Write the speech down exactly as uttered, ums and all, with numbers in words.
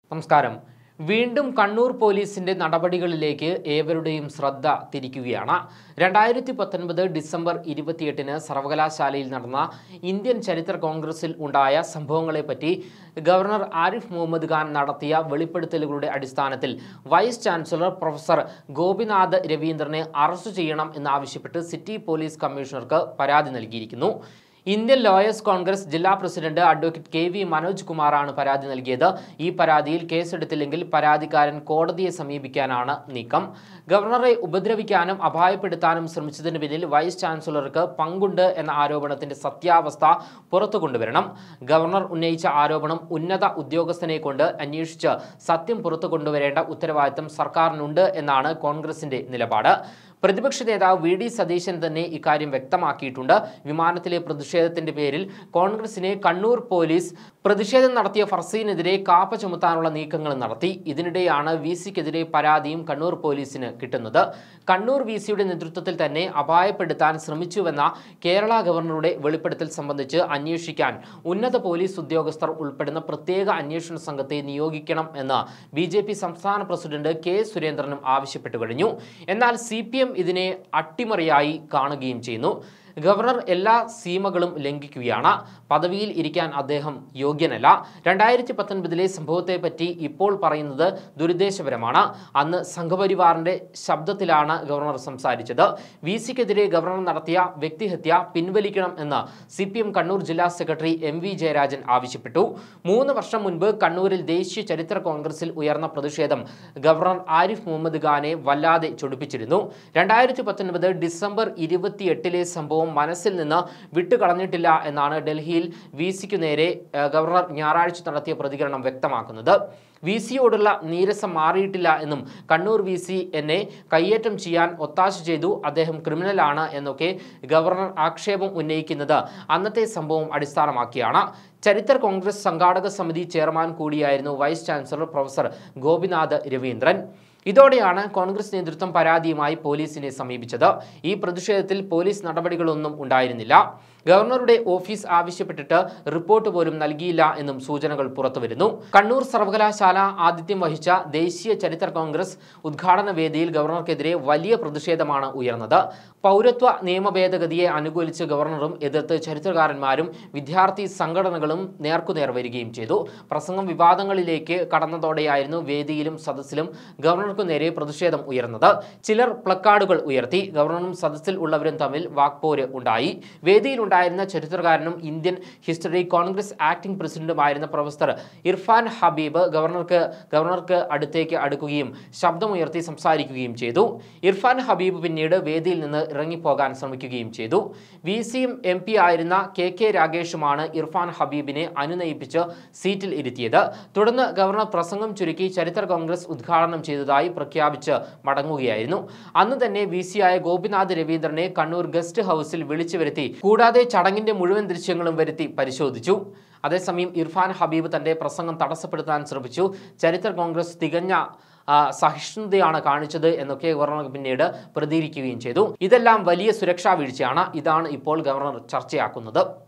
നമസ്കാരം. വീണ്ടും കണ്ണൂർ പോലീസിന്റെ നടപടികളിലേക്ക് ഏവരുടെയും ശ്രദ്ധ തിരിക്കുകയാണ്. രണ്ടായിരത്തി പത്തൊൻപത് ഡിസംബർ ഇരുപത്തിയെട്ടിന് സർവകലാശാലയിൽ നടന്ന ഇന്ത്യൻ ചരിത്ര കോൺഗ്രസിൽ ഉണ്ടായ സംഭവങ്ങളെപ്പറ്റി ഗവർണർ ആരിഫ് മുഹമ്മദ് ഖാൻ നടത്തിയ വെളിപ്പെടുത്തലുകളുടെ അടിസ്ഥാനത്തിൽ വൈസ് ചാൻസലർ പ്രൊഫസർ ഗോപിനാഥ് രവീന്ദ്രനെ അറസ്റ്റ് ചെയ്യണം എന്നാവശ്യപ്പെട്ട് സിറ്റി പോലീസ് കമ്മീഷണർക്ക് പരാതി നൽകിയിരിക്കുന്നു. ഇന്ത്യൻ ലോയേഴ്സ് കോൺഗ്രസ് ജില്ലാ president advocate K V Manoj കുമാറാണ് പരാതി നൽകിയത്. ഈ പരാതിയിൽ കേസെടുത്തില്ലെങ്കിൽ പരാതിക്കാരൻ കോടതിയെ സമീപിക്കാനാണ് നീക്കം. ഗവർണറെ ഉപദ്രവിക്കാനും അപായപ്പെടുത്താനും ശ്രമിച്ചതിന് പിന്നിൽ വൈസ് ചാൻസലർക്ക് പങ്കുണ്ട് എന്ന ആരോപണത്തിന്റെ സത്യാവസ്ഥ പുറത്തു കൊണ്ടുവരണം. ഗവർണർ ഉന്നയിച്ച ആരോപണം ഉന്നത ഉദ്യോഗസ്ഥനെ കൊണ്ട് അന്വേഷിച്ച് സത്യം പുറത്തു കൊണ്ടുവരേണ്ട ഉത്തരവാദിത്തം സർക്കാരിനുണ്ട് എന്നാണ് കോൺഗ്രസിന്റെ നിലപാട്. പ്രതിപക്ഷ നേതാവ് വി ഡി സതീശൻ തന്നെ ഇക്കാര്യം വ്യക്തമാക്കിയിട്ടുണ്ട്. വിമാനത്തിലെ പ്രതിഷേധത്തിന്റെ പേരിൽ കോൺഗ്രസിനെ കണ്ണൂർ പോലീസ് പ്രതിഷേധം നടത്തിയ ഫർസീനെതിരെ കാപ്പ ചുമത്താനുള്ള നീക്കങ്ങൾ നടത്തി. ഇതിനിടെയാണ് വി സിക്കെതിരെ പരാതിയും കണ്ണൂർ പോലീസിന് കിട്ടുന്നത്. കണ്ണൂർ വി സിയുടെ നേതൃത്വത്തിൽ തന്നെ അപായപ്പെടുത്താൻ ശ്രമിച്ചുവെന്ന കേരള ഗവർണറുടെ വെളിപ്പെടുത്തൽ സംബന്ധിച്ച് അന്വേഷിക്കാൻ ഉന്നത പോലീസ് ഉദ്യോഗസ്ഥർ ഉൾപ്പെടുന്ന പ്രത്യേക അന്വേഷണ സംഘത്തെ നിയോഗിക്കണം എന്ന് ബി ജെ പി സംസ്ഥാന പ്രസിഡന്റ് കെ സുരേന്ദ്രനും ആവശ്യപ്പെട്ടു കഴിഞ്ഞു. എന്നാൽ സി പി എം ഇതിനെ അട്ടിമറിയായി കാണുകയും ചെയ്യുന്നു. ഗവർണർ എല്ലാ സീമകളും ലംഘിക്കുകയാണ്. പദവിയിൽ ഇരിക്കാൻ അദ്ദേഹം യോഗ്യനല്ല. രണ്ടായിരത്തി പത്തൊൻപതിലെ സംഭവത്തെപ്പറ്റി ഇപ്പോൾ പറയുന്നത് ദുരുദ്ദേശപരമാണ്. അന്ന് സംഘപരിവാറിന്റെ ശബ്ദത്തിലാണ് ഗവർണർ സംസാരിച്ചത്. വി സിക്കെതിരെ ഗവർണർ നടത്തിയ വ്യക്തിഹത്യ പിൻവലിക്കണം എന്ന് സി പി എം കണ്ണൂർ ജില്ലാ സെക്രട്ടറി എം വി ജയരാജൻ ആവശ്യപ്പെട്ടു. മൂന്ന് വർഷം മുൻപ് കണ്ണൂരിൽ ദേശീയ ചരിത്ര കോൺഗ്രസിൽ ഉയർന്ന പ്രതിഷേധം ഗവർണർ ആരിഫ് മുഹമ്മദ് ഖാനെ വല്ലാതെ ചൊടിപ്പിച്ചിരുന്നു. രണ്ടായിരത്തി പത്തൊൻപത് ഡിസംബർ ഇരുപത്തിയെട്ടിലെ സംഭവം മനസ്സിൽ നിന്ന് വിട്ടുകളഞ്ഞിട്ടില്ല എന്നാണ് ഡൽഹിയിൽ വി സിക്കു നേരെ ഗവർണർ ഞായറാഴ്ച നടത്തിയ പ്രതികരണം വ്യക്തമാക്കുന്നത്. വി സിയോടുള്ള നീരസം മാറിയിട്ടില്ല എന്നും കണ്ണൂർ വി സി എന്നെ കയ്യേറ്റം ചെയ്യാൻ ഒത്താശ ചെയ്തു, അദ്ദേഹം ക്രിമിനലാണ് എന്നൊക്കെ ഗവർണർ ആക്ഷേപം ഉന്നയിക്കുന്നത് അന്നത്തെ സംഭവം അടിസ്ഥാനമാക്കിയാണ്. ചരിത്ര കോൺഗ്രസ് സംഘാടക സമിതി ചെയർമാൻ കൂടിയായിരുന്നു vice chancellor professor Gopinath Raveendran. ഇതോടെയാണ് കോൺഗ്രസ് നേതൃത്വം പരാതിയുമായി പോലീസിനെ സമീപിച്ചത്. ഈ പ്രതിഷേധത്തിൽ പോലീസ് നടപടികളൊന്നും ഉണ്ടായിരുന്നില്ല. ഗവർണറുടെ ഓഫീസ് ആവശ്യപ്പെട്ടിട്ട് റിപ്പോർട്ട് പോലും നൽകിയില്ല എന്നും സൂചനകൾ പുറത്തുവരുന്നു. കണ്ണൂർ സർവകലാശാല ആതിഥ്യം വഹിച്ച ദേശീയ ചരിത്ര കോൺഗ്രസ് ഉദ്ഘാടന വേദിയിൽ ഗവർണർക്കെതിരെ വലിയ പ്രതിഷേധമാണ് ഉയർന്നത്. പൗരത്വ നിയമ ഭേദഗതിയെ അനുകൂലിച്ച് ഗവർണറും എതിർത്ത് ചരിത്രകാരന്മാരും വിദ്യാർത്ഥി സംഘടനകളും നേർക്കുനേർ വരികയും ചെയ്തു. പ്രസംഗം വിവാദങ്ങളിലേക്ക് കടന്നതോടെയായിരുന്നു വേദിയിലും സദസ്സിലും ഗവർണർക്കു നേരെ പ്രതിഷേധം ഉയർന്നത്. ചിലർ പ്ലക്കാർഡുകൾ ഉയർത്തി. ഗവർണറും സദസ്സിൽ ഉള്ളവരും തമ്മിൽ വാക്പോര് ഉണ്ടായി. വേദിയിൽ ഉണ്ടായിരുന്ന ചരിത്രകാരനും ഇന്ത്യൻ ഹിസ്റ്ററി കോൺഗ്രസ് ആക്ടിംഗ് പ്രസിഡന്റുമായിരുന്ന പ്രൊഫസർ ഇർഫാൻ ഹബീബ് ഗവർണർക്ക് ഗവർണർക്ക് അടുത്തേക്ക് അടുക്കുകയും ശബ്ദമുയർത്തി സംസാരിക്കുകയും ചെയ്തു. ഇർഫാൻ ഹബീബ് പിന്നീട് വേദിയിൽ നിന്ന് ഇറങ്ങിപ്പോകാൻ ശ്രമിക്കുകയും ചെയ്തു. വി സിയും എം പി ആയിരുന്ന കെ കെ രാഗേഷുമാണ് ഇർഫാൻ ഹബീബിനെ അനുനയിപ്പിച്ച് സീറ്റിൽ ഇരുത്തിയത്. തുടർന്ന് ഗവർണർ പ്രസംഗം ചുരുക്കി ചരിത്ര കോൺഗ്രസ് ഉദ്ഘാടനം ചെയ്തതായി പ്രഖ്യാപിച്ച് മടങ്ങുകയായിരുന്നു. അന്ന് തന്നെ വി സിയായ ഗോപിനാഥ് രവീന്ദ്രനെ കണ്ണൂർ ഗസ്റ്റ് ഹൗസിൽ വിളിച്ചു വരുത്തി കൂടാതെ ചടങ്ങിന്റെ മുഴുവൻ ദൃശ്യങ്ങളും വരുത്തി പരിശോധിച്ചു. അതേസമയം ഇർഫാൻ ഹബീബ് തന്റെ പ്രസംഗം തടസ്സപ്പെടുത്താൻ ശ്രമിച്ചു. ചരിത്ര കോൺഗ്രസ് തികഞ്ഞ സഹിഷ്ണുതയാണ് കാണിച്ചത് എന്നൊക്കെ ഗവർണർ പിന്നീട് പ്രതികരിക്കുകയും ചെയ്തു. ഇതെല്ലാം വലിയ സുരക്ഷാ വീഴ്ചയാണ്. ഇതാണ് ഇപ്പോൾ ഗവർണർ ചർച്ചയാക്കുന്നത്.